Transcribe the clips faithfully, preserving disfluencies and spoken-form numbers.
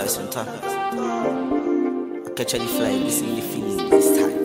nice one time. I catch any fly, listen the feeling this time.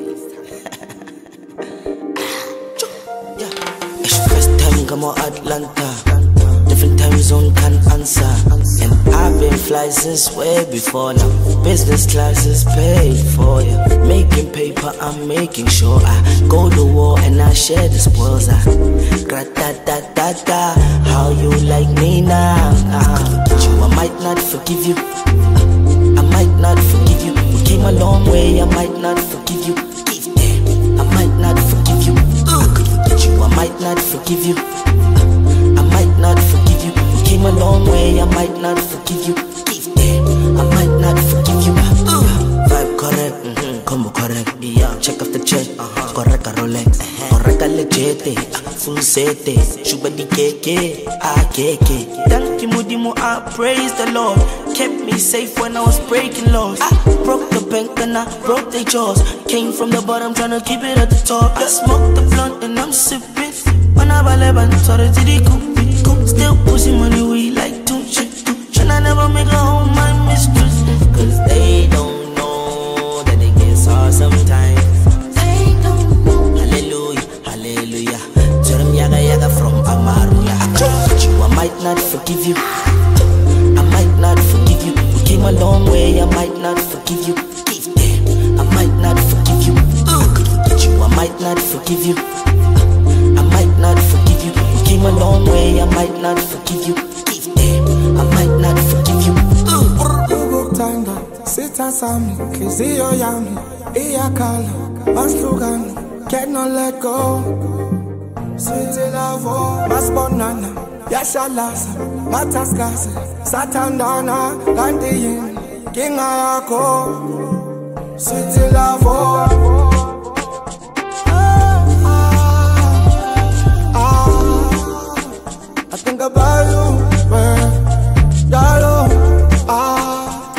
Yeah. It's first time come out Atlanta. Different time zone can answer. And I've been fly since way before now. Business class is paid for you. Making paper, I'm making sure I go to war and I share the spoils. Gra-da-da-da-da. How you like me now? Uh, you, I might not forgive you. I might not forgive you. We came a long way, I might not forgive you. Give them, I might not forgive you. I could forget you, I might not forgive you. I might not forgive you. We came a long way, I might not forgive you. Give them, I might not forgive you. Uh, vibe correct, mm-hmm. Combo correct. Yeah, check off the check. Uh-huh. Correct a Rolex. Uh-huh. Correct a legit. Uh, full set. Shuba di keke. Ah keke. Thank you, Mudimu. I praise the Lord. Kept me safe when I was breaking laws. I broke the bank and I broke their jaws. Came from the bottom, tryna keep it at the top. I smoked the blunt and I'm sipping. When I baleban, sorry to the coop. Still pushing money, we like two shit. Should I never make a home, my mistress? Cause they don't know that they get saw sometimes. They don't know. Hallelujah, hallelujah. Jerem yaga yaga from Amaruya. I might not forgive you. I might not forgive you. We came a long way, I might not forgive you. Give them, I might not forgive you. I could forget you, I might not forgive you. I might not forgive you. We came a long way, I might not forgive you. Give them, I might not forgive you. Ubuk tanga, sita sami, kizio yami, iyakala, maslugani, cannot let go. Sweet love, mas banana, yashalasa, mataskasa, satandana, kandiyin, kinga yako. Sweet love. About you, man, darling, ah,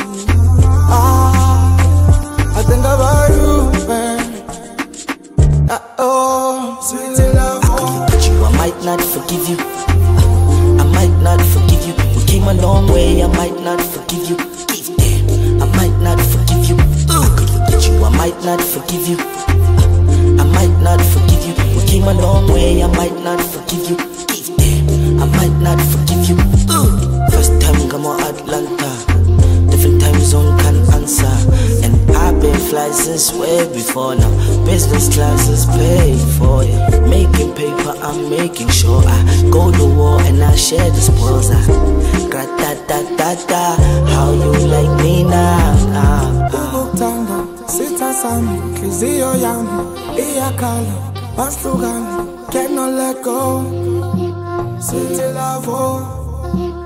ah, I think about you, man, ah, oh, sweet love. I could forget you, I might not forgive you. I might not forgive you. We came a long way, I might not forgive you. Give them, I might not forgive you. I could forget you, I might not forgive you. I might not forgive you. We came a long way, I might not forgive you. I might not forgive you. uh. First time come on Atlanta. Different time zone can answer. And I've been fly since way before now. Business class is paid for you. Making paper, I'm making sure I go to war and I share the spoils. Gra-da-da-da-da. How you like me now? Ubuk tanga, sita sami, kizio yami, iyakala, maslugani, cannot let go. Sweet love,